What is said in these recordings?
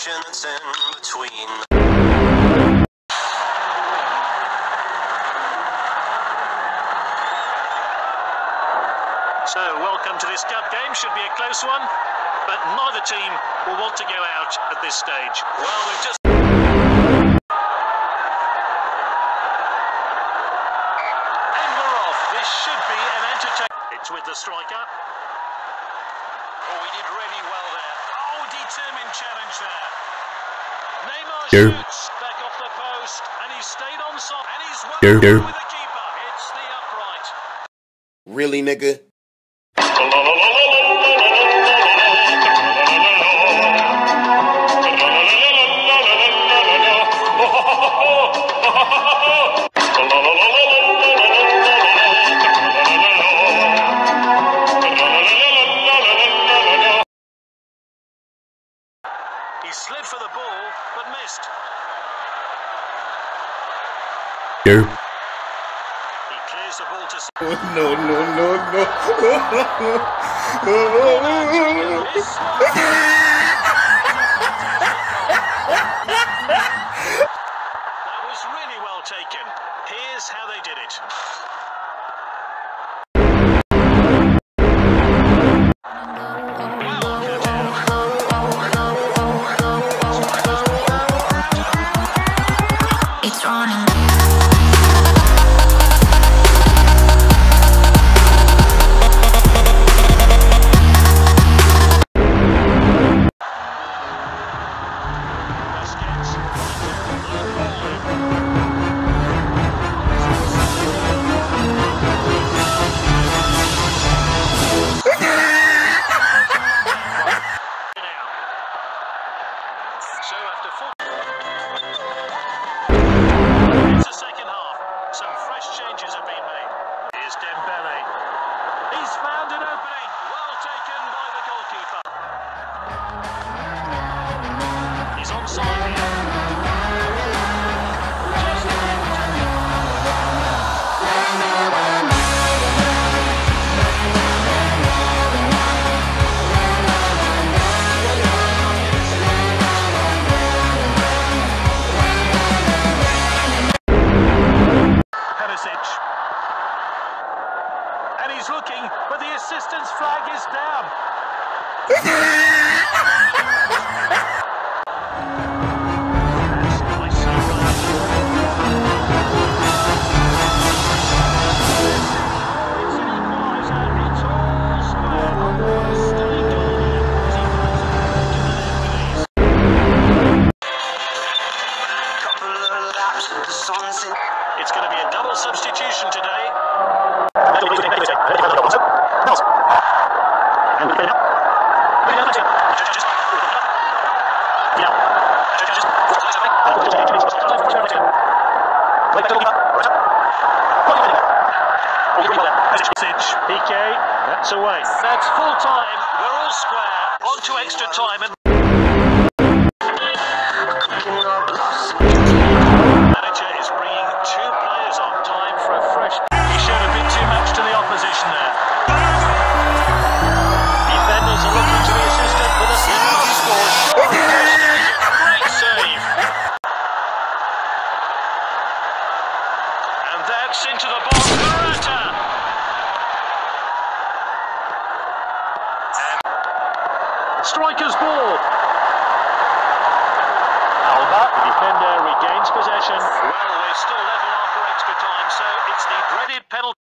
that's in between. So, welcome to this cup game. Should be a close one, but neither team will want to go out at this stage. Well, we've just... And we're off. This should be an entertaining... It's with the striker. Oh, he did really well there. Oh, determined challenge there. Neymar shoots back off the post, and he's stayed on side, and he's won with the keeper. It's the upright. Really, nigga? He slid for the ball, but missed. Here. He clears the ball to... No. That was really well taken. Here's how they did it. So after 40... It's the second half. Some fresh changes have been made. Here's Dembele. He's found an opening. Well taken by the goalkeeper. He's onside here. Just and he's looking, but the assistant's flag is down. That's nice. It's an equaliser. It's all square. Still in goal here as he finds a break in the net with these. It's going to be a double substitution today. PK, that's away. That's full time. We're all square. On to extra time. And manager is bringing two players off. Time for a fresh. He showed a bit too much to the opposition there. Defenders are looking to the assistant for the last score. Great save. And that's into the box. Morata. Striker's ball. Alba, the defender, regains possession. Well, we're still level after extra time, so it's the dreaded penalty.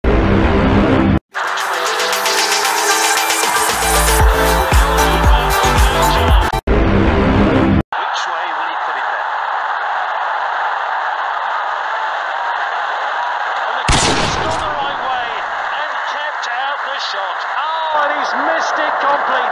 Which way will he put it there? And the keeper's gone the right way and kept out the shot. Oh, and he's missed it completely.